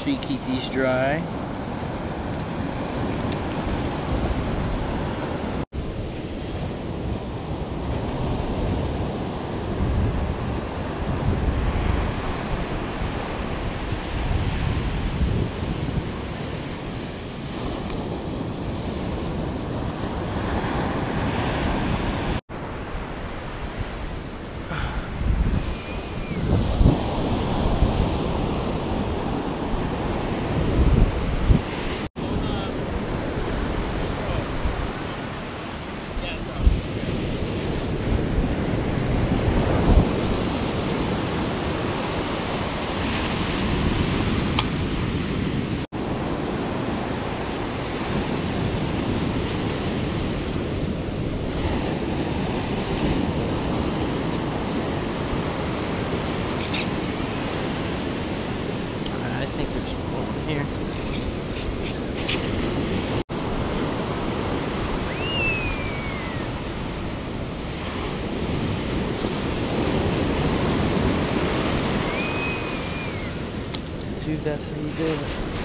so you keep these dry. Here. Dude, that's how you do it.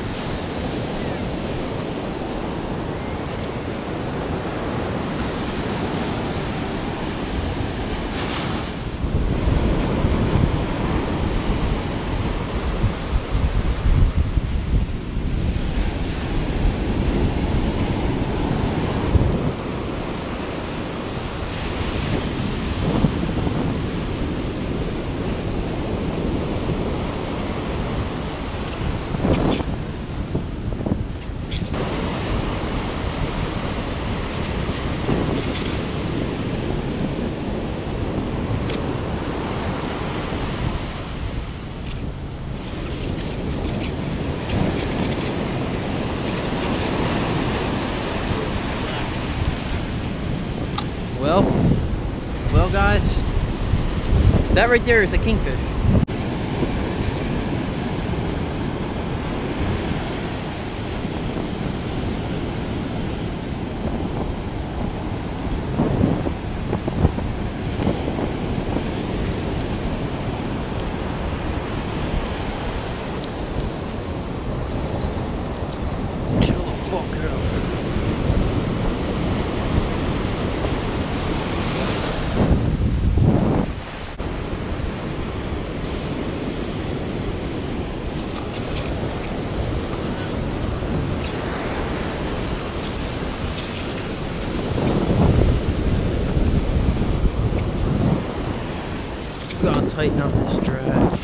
Well guys, that right there is a kingfish. Chill the fuck out. Gotta tighten up this drag.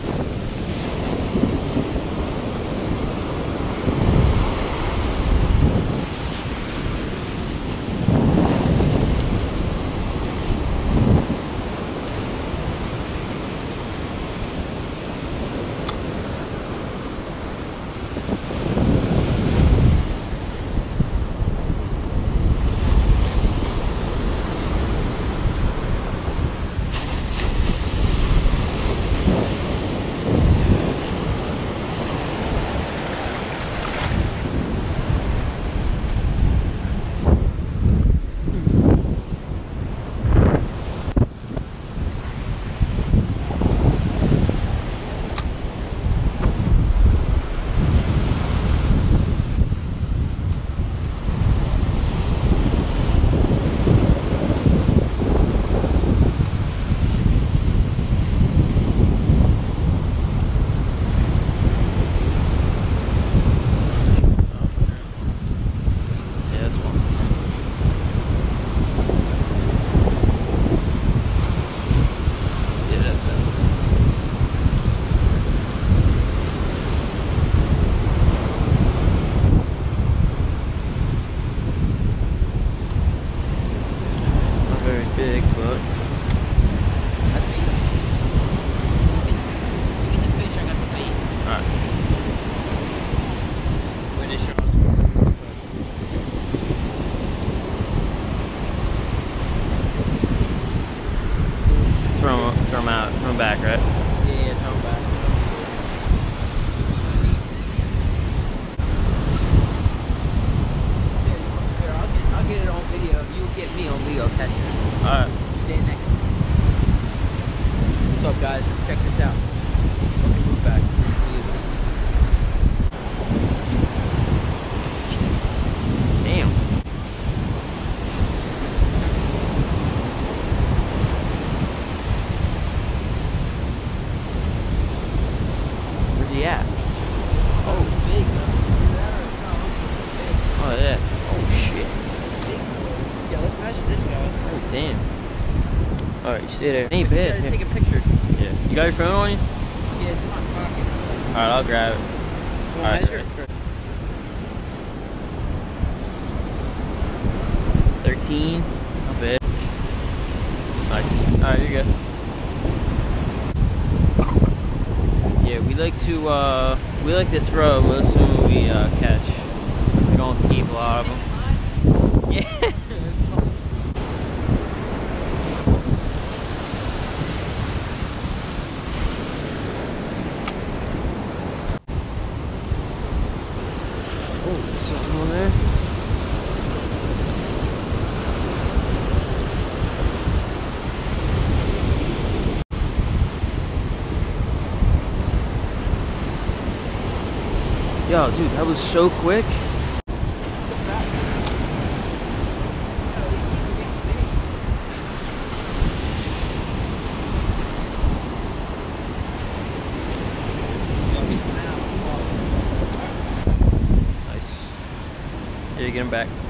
Big, but that's it. Give me the fish, I got the bait. Alright. Where is your throw them out, throw them back, right? Yeah, throw them back. Here, I'll get it on video. You'll get me on video catching it. Alright. Stand next to me. What's up, guys? Check this out. Let me move back. this guy. Oh, damn. Alright, you stay there. Hey, You bad. gotta take a picture. Yeah. You got your phone on you? Yeah, it's in my pocket. Alright, I'll grab it. You want Alright, to measure? 13. Not bad. Nice. Alright, you're good. Yeah, we like to throw most of them we catch. We don't keep a lot of them. Yeah, that's fun. Oh, there's something on there. Yo, dude, that was so quick. Nice. Here, get him back.